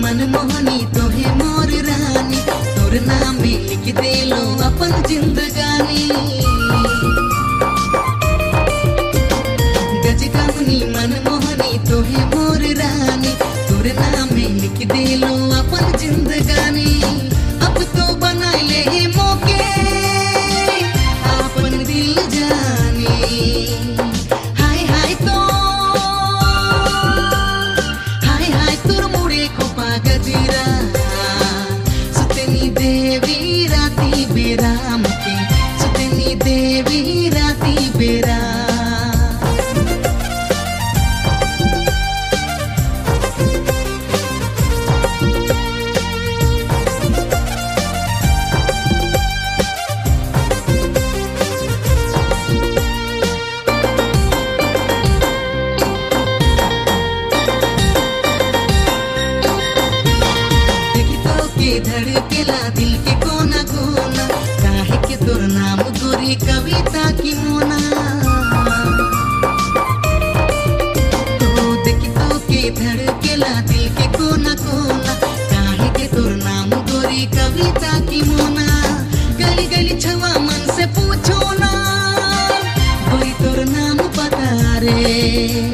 मनमोहनी तोहे मोर रानी, तोर नाम में लिख देलो अपन जिंदगानी। गजगावनी मनमोहनी तोहे मोर रानी, तोर नाम में लिख देलो अपन जिंदगानी। अब तो बना ले मौके अपन दिल जानी। हाय हाय तो हाय हाय तोर मुड़े खोपा गजरा, सुतनी देवी राती बेरा मके, सुतनी देवी राती बेरा। धड़केला दिल के कोना कोना, काहे के तोर नाम गोरी कविता की मोना। तो देखी तो के धड़केला दिल के कोना कोना, काहे के तोर नाम गोरी कविता की मोना। गली गली छवा मन से पूछो ना, कोई तोर नाम पता रे।